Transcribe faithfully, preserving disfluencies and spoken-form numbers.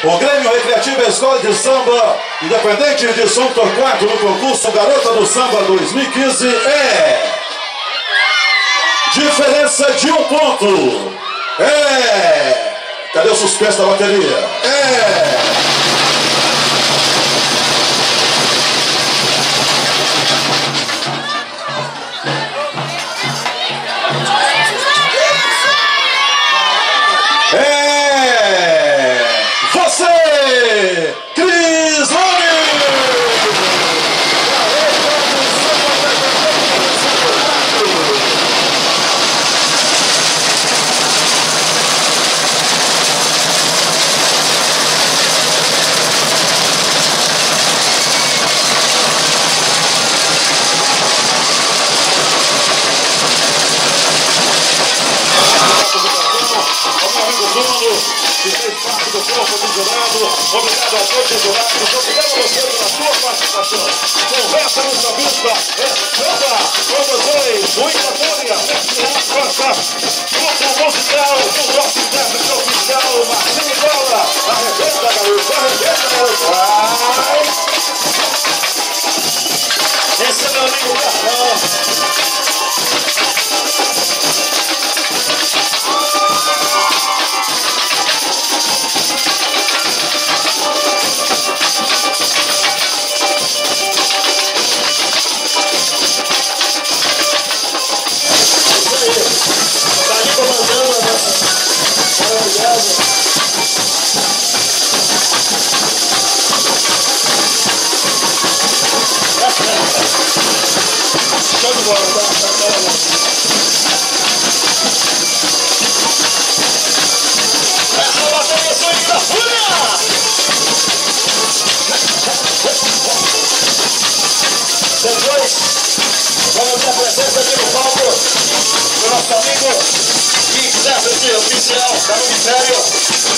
O Grêmio Recreativo é a Escola de Samba Independente de São Torquato no concurso Garota do Samba dois mil e quinze é diferença de um ponto. É. Cadê o suspense da bateria? É. Que fez parte do corpo do jurado. Obrigado a todos os jurados. Obrigado a você pela sua participação. Conversa nessa vista é samba com vocês. O Ipatória, Festival Costa. Grupo musical do nosso intérprete oficial, Marcinho Bola. Arrebenta, garoto. Arrebenta, garoto. Vai. Esse é meu amigo Carlão. Show de bola, tá? Essa bateria foi da Fúria! Depois, vamos ter a presença aqui no palco do nosso amigo e intérprete oficial da Ministério.